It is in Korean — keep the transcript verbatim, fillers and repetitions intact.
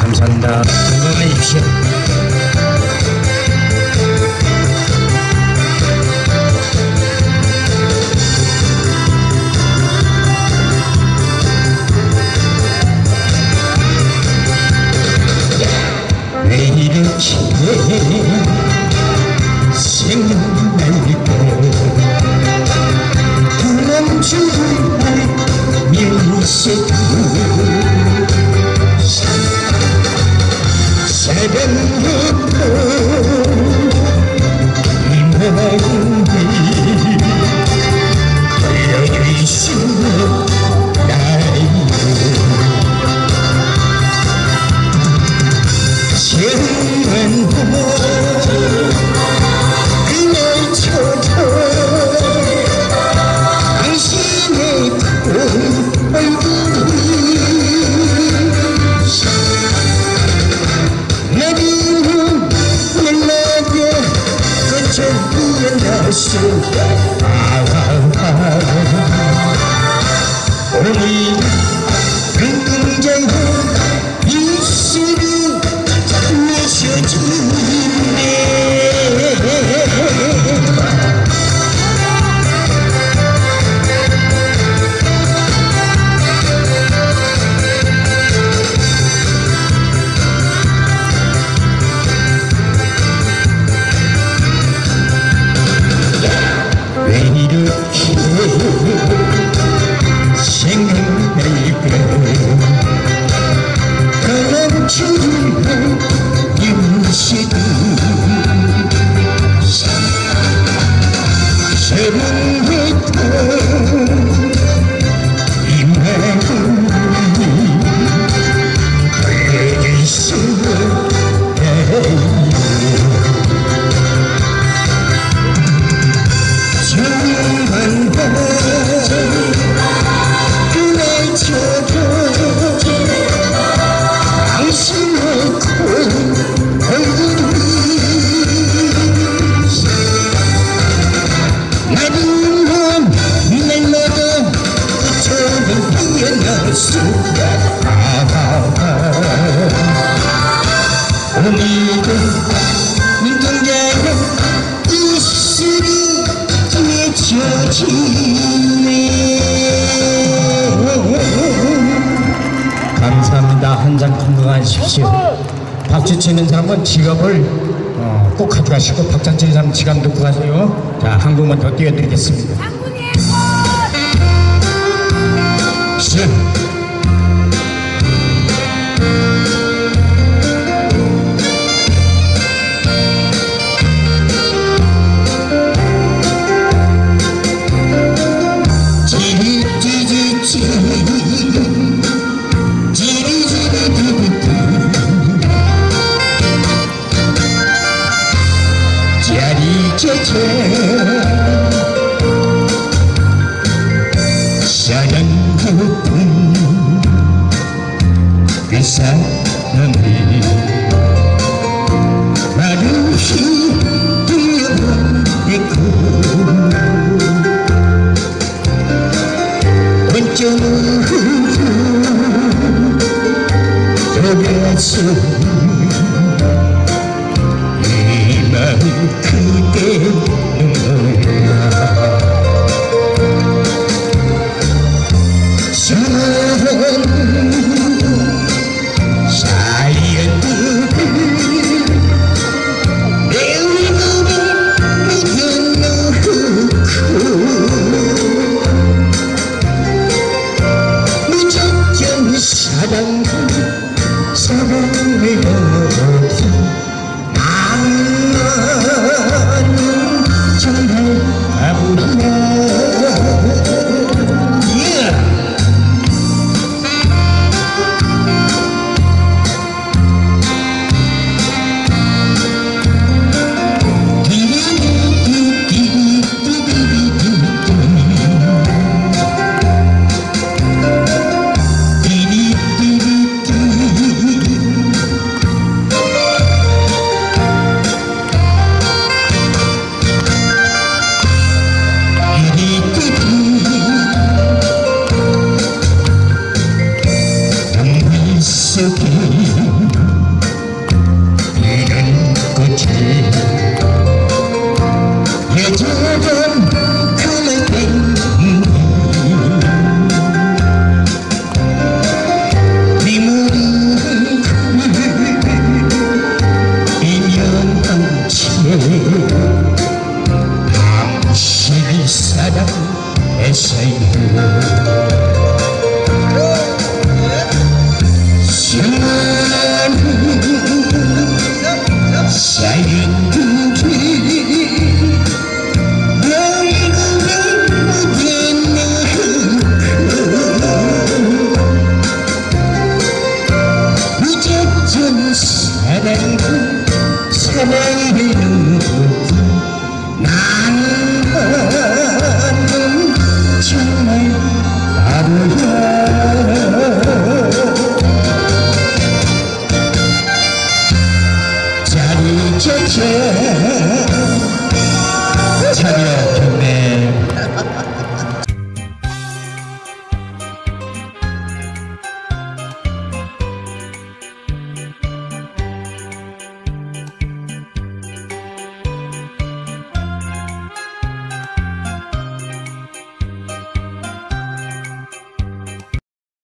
감사합니다. 건강하십시오. 왜 이렇게 생각날까 멈추는 밀새도 사랑했던 이 마음이 돌려주시는 나요. 생각나 그날처럼 당신의 그 얼굴이 나는 연락에 거쳐보는 다시 오늘 눈동자에 입술이 내셔지네. 왜 이렇게 생각날까 가라앉히는 윤시도 사랑했던 이 마음이 돌려주시는 나요. 오늘도 눈동자에 입술이 맺혀지네. 감사합니다. 한잔 건강하십시오. 박수 치는 사람은 지갑을 어, 꼭 가져가시고 박자 치는 사람은 지갑 넣고 가세요. 자, 한 곡만 더 띄워드리겠습니다. 사랑했던 그 사람이 마루히 뛰어내고 번쩍 돌아서 이 마음 그대는 몰라. 사랑 사랑을 넘어서 나는 정말 바보야. 사랑은 사랑이는 나는 정말 바보야. 자리 켜켜